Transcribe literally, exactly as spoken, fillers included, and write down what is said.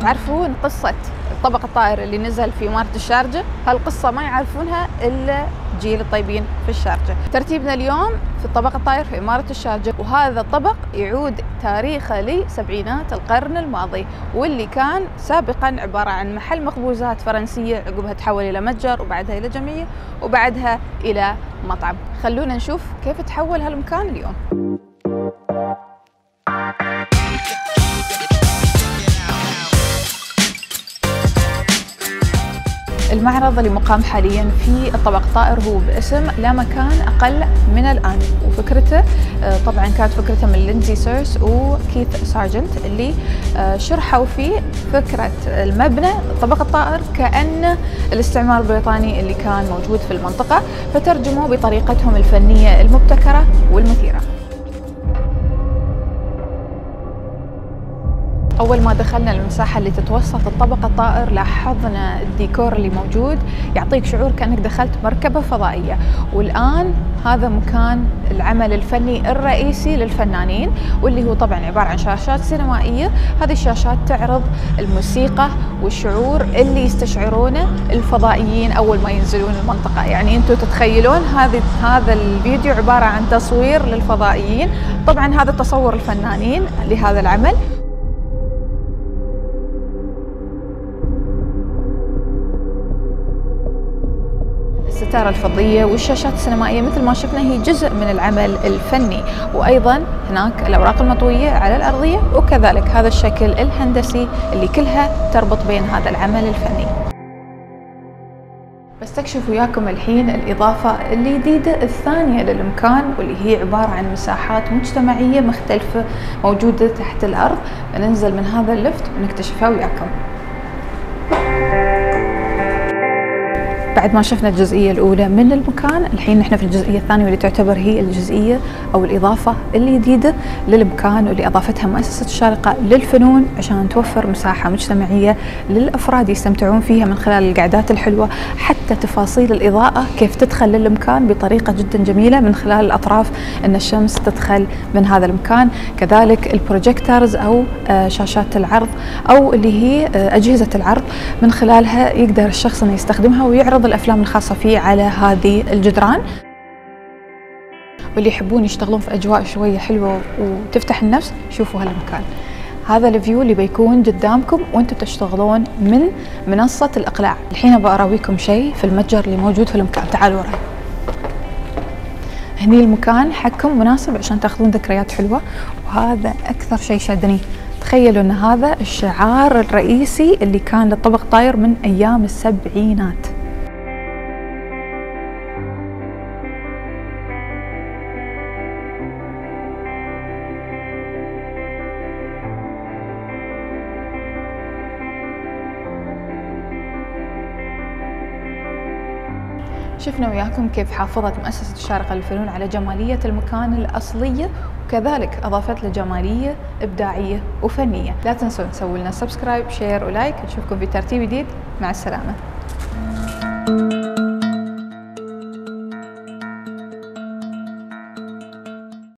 تعرفون قصة الطبق الطائر اللي نزل في إمارة الشارجة؟ هالقصة ما يعرفونها إلا جيل الطيبين في الشارجة. ترتيبنا اليوم في الطبق الطائر في إمارة الشارجة، وهذا الطبق يعود تاريخه لسبعينات القرن الماضي، واللي كان سابقا عبارة عن محل مخبوزات فرنسية، عقبها تحول إلى متجر، وبعدها إلى جمعية، وبعدها إلى مطعم. خلونا نشوف كيف تحول هالمكان اليوم. المعرض اللي مقام حاليا في الطبق الطائر هو باسم لا مكان أقل من الآن، وفكرته طبعا كانت فكرته من ليندزي سيرس وكيث سارجنت، اللي شرحوا فيه فكرة المبنى الطبق الطائر كأن الاستعمار البريطاني اللي كان موجود في المنطقة، فترجموا بطريقتهم الفنية المبتكرة والمثيرة. أول ما دخلنا المساحة اللي تتوسط الطبق الطائر لاحظنا الديكور اللي موجود يعطيك شعور كأنك دخلت مركبة فضائية. والآن هذا مكان العمل الفني الرئيسي للفنانين، واللي هو طبعا عبارة عن شاشات سينمائية. هذه الشاشات تعرض الموسيقى والشعور اللي يستشعرونه الفضائيين أول ما ينزلون المنطقة. يعني أنتم تتخيلون هذه هذا الفيديو عبارة عن تصوير للفضائيين. طبعا هذا تصور الفنانين لهذا العمل. الستارة الفضية والشاشات السينمائية مثل ما شفنا هي جزء من العمل الفني، وأيضا هناك الأوراق المطوية على الأرضية، وكذلك هذا الشكل الهندسي اللي كلها تربط بين هذا العمل الفني. بستكشف وياكم الحين الإضافة الجديدة الثانية للمكان، واللي هي عبارة عن مساحات مجتمعية مختلفة موجودة تحت الأرض. بننزل من هذا اللفت ونكتشفها وياكم. بعد ما شفنا الجزئية الأولى من المكان، الحين نحن في الجزئية الثانية واللي تعتبر هي الجزئية أو الإضافة الجديدة للمكان، واللي أضافتها مؤسسة الشارقة للفنون عشان توفر مساحة مجتمعية للأفراد يستمتعون فيها من خلال القعدات الحلوة، حتى تفاصيل الإضاءة كيف تدخل للمكان بطريقة جدا جميلة من خلال الأطراف، أن الشمس تدخل من هذا المكان. كذلك البروجيكتورز أو شاشات العرض أو اللي هي أجهزة العرض، من خلالها يقدر الشخص أنه يستخدمها ويعرض الأفلام الخاصة فيه على هذه الجدران. واللي يحبون يشتغلون في أجواء شوية حلوة وتفتح النفس، شوفوا هالمكان. هذا الفيو اللي بيكون قدامكم وانتم تشتغلون من منصة الإقلاع. الحين بأراويكم شيء في المتجر اللي موجود في المكان. تعالوا وراي. هني المكان حقكم مناسب عشان تاخذون ذكريات حلوة، وهذا أكثر شيء شدني. تخيلوا أن هذا الشعار الرئيسي اللي كان للطبق الطائر من أيام السبعينات. شفنا وياكم كيف حافظت مؤسسة الشارقة للفنون على جمالية المكان الأصلية، وكذلك أضافت له جمالية إبداعية وفنية. لا تنسون تسووا لنا سبسكرايب، شير ولايك. نشوفكم في ترتيب جديد. مع السلامة.